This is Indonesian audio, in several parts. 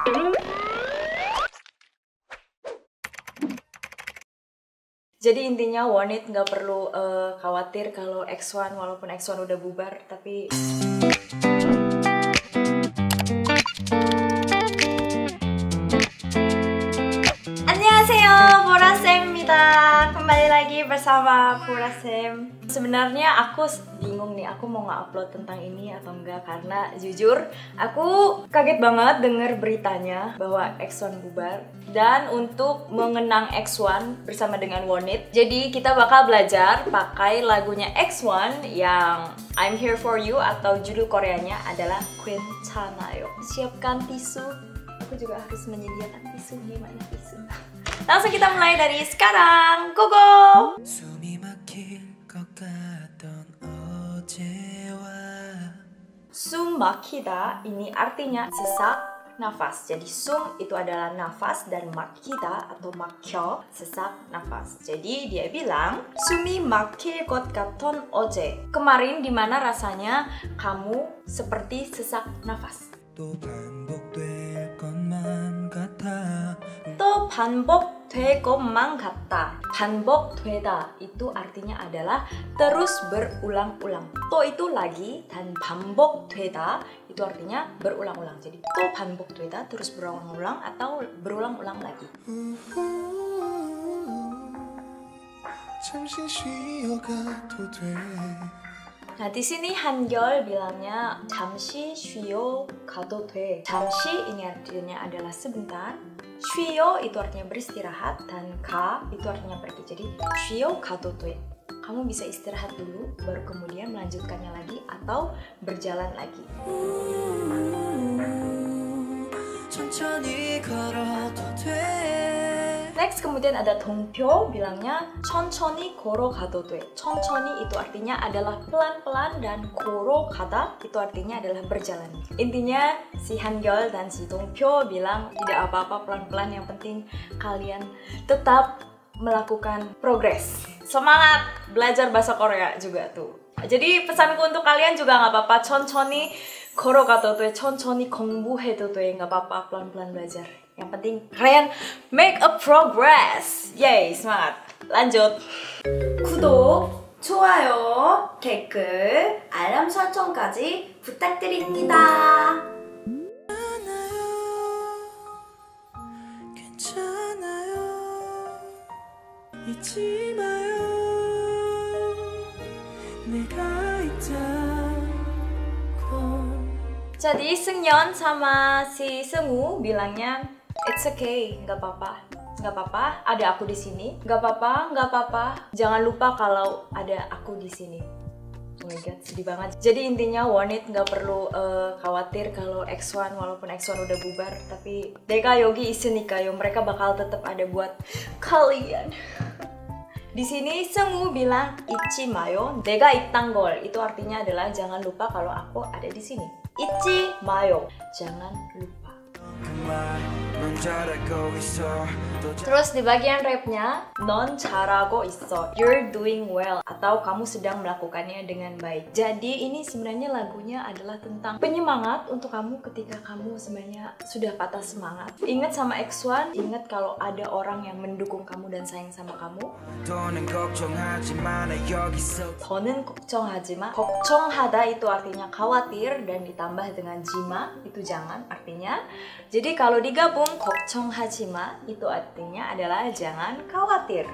Jadi intinya Wanit nggak perlu khawatir kalau X1 walaupun X1 udah bubar, tapi Annyeonghaseyo, Borasem입니다. Kembali lagi bersama Borasem. Sebenarnya aku bingung nih, aku mau nge-upload tentang ini atau enggak, karena jujur aku kaget banget denger beritanya bahwa X1 bubar. Dan untuk mengenang X1 bersama dengan Wanit, jadi kita bakal belajar pakai lagunya X1 yang I'm Here For You, atau judul Koreanya adalah 괜찮아요. Siapkan tisu. Aku juga harus menyediakan tisu. Gimana tisu? Langsung kita mulai dari sekarang. Go go! Sum makida ini artinya sesak nafas. Jadi sum itu adalah nafas, dan makida atau mak혀 sesak nafas. Jadi dia bilang sumi 막힐 것 같던 어제. Kemarin dimana rasanya kamu seperti sesak nafas. 또 반복될 것만 같다. 반복되다 itu artinya adalah terus berulang-ulang. 또 itu lagi, dan 반복되다 itu artinya berulang-ulang. Jadi 또 반복되다 terus berulang-ulang atau berulang-ulang lagi. 잠시 쉬어가도 돼. Nah, di sini Hangul bilangnya 잠시 쉬어 가도 돼. 잠시 ini artinya adalah sebentar. 쉬어 itu artinya beristirahat, dan ga itu artinya pergi. Jadi 쉬어 가도 돼. Kamu bisa istirahat dulu, baru kemudian melanjutkannya lagi atau berjalan lagi. 천천히 걸어도 돼. Next, kemudian ada 동표 bilangnya 천천히 걸어가도 돼. 천천히 itu artinya adalah pelan-pelan, dan 걸어가다 itu artinya adalah berjalan. Intinya si Hangul dan si 동표 bilang tidak apa-apa, pelan-pelan, yang penting kalian tetap melakukan progres. Semangat belajar bahasa Korea juga tuh. Jadi pesanku untuk kalian juga nggak apa-apa, 천천히 걸어가도 돼, 천천히 공부해도 돼, nggak apa-apa, pelan-pelan belajar. Yang penting kalian make a progress. Yay, semangat. Lanjut. 구독, 좋아요, 댓글, 알람 설정까지 부탁드립니다. 괜찮아요. 잊지 마요. 내가 있다고. Jadi Seungyeon sama si Seungwoo bilangnya it's okay, nggak apa-apa, nggak apa-apa, ada aku di sini, nggak apa-apa, nggak apa-apa, jangan lupa kalau ada aku di sini. Oh my god, sedih banget. Jadi intinya Wanit nggak perlu khawatir kalau X1 walaupun X1 udah bubar, tapi 내가 여기 있으니까요, mereka bakal tetap ada buat kalian. Di sini Seungwoo bilang 잊지 마요, 내가 있단 걸. Itu artinya adalah jangan lupa kalau aku ada di sini. 잊지 마요, jangan lupa. Terus di bagian rapnya, 넌 잘하고 있어, you're doing well, atau kamu sedang melakukannya dengan baik. Jadi ini sebenarnya lagunya adalah tentang penyemangat untuk kamu ketika kamu sebenarnya sudah patah semangat. Ingat sama X1, ingat kalau ada orang yang mendukung kamu dan sayang sama kamu. 더는 걱정하지 마. 걱정하다 itu artinya khawatir, dan ditambah dengan jima itu jangan artinya. Jadi kalau digabung 걱정하지 마 itu artinya adalah jangan khawatir.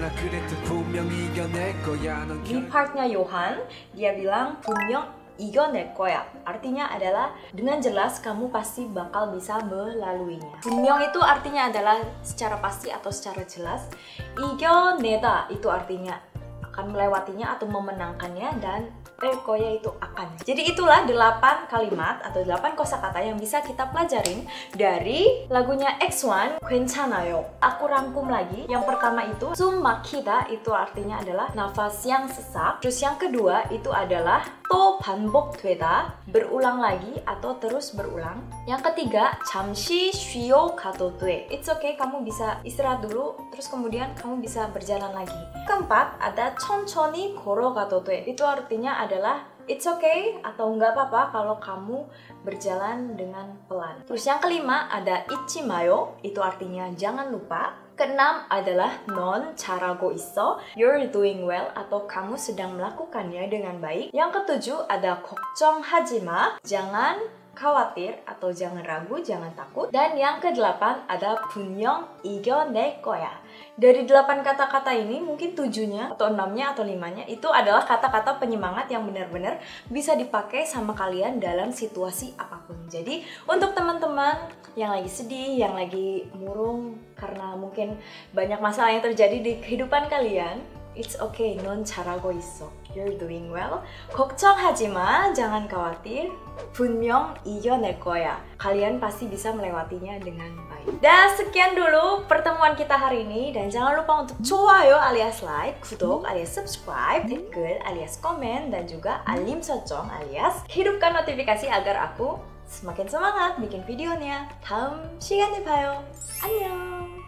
Di partnya Yohan, dia bilang 분명 이겨낼 거야. Artinya adalah dengan jelas kamu pasti bakal bisa melaluinya. 분명 itu artinya adalah secara pasti atau secara jelas. 이겨내다 itu artinya akan melewatinya atau memenangkannya, dan koya itu akan. Jadi itulah 8 kalimat atau 8 kosakata yang bisa kita pelajarin dari lagunya X1 괜찮아요. Aku rangkum lagi. Yang pertama itu 숨 막히다 itu artinya adalah nafas yang sesak. Terus yang kedua itu adalah 또 반복되다, berulang lagi atau terus berulang. Yang ketiga 잠시 쉬어 가도 돼. It's okay, kamu bisa istirahat dulu, terus kemudian kamu bisa berjalan lagi. Keempat ada 천천히 걸어가도 돼. Itu artinya adalah it's okay atau nggak apa-apa kalau kamu berjalan dengan pelan. Terus yang kelima ada 잊지 마요, itu artinya jangan lupa. Keenam adalah 넌 잘하고 있어, you're doing well atau kamu sedang melakukannya dengan baik. Yang ketujuh ada 걱정하지 마, jangan khawatir atau jangan ragu, jangan takut. Dan yang kedelapan ada 분명 이겨낼 거야. Dari 8 kata-kata ini mungkin 7-nya atau 6-nya atau 5-nya itu adalah kata-kata penyemangat yang benar-benar bisa dipakai sama kalian dalam situasi apapun. Jadi untuk teman-teman yang lagi sedih, yang lagi murung karena mungkin banyak masalah yang terjadi di kehidupan kalian, it's okay, 넌 잘하고 있어, you're doing well. 걱정하지 마, jangan khawatir. 분명 이겨낼 거야, kalian pasti bisa melewatinya dengan baik. Dan sekian dulu pertemuan kita hari ini. Dan jangan lupa untuk 좋아요 alias like, 구독 alias subscribe, 댓글 alias komen, dan juga al림 설정 alias hidupkan notifikasi agar aku semakin semangat bikin videonya. 다음 시간에 봐요. 안녕.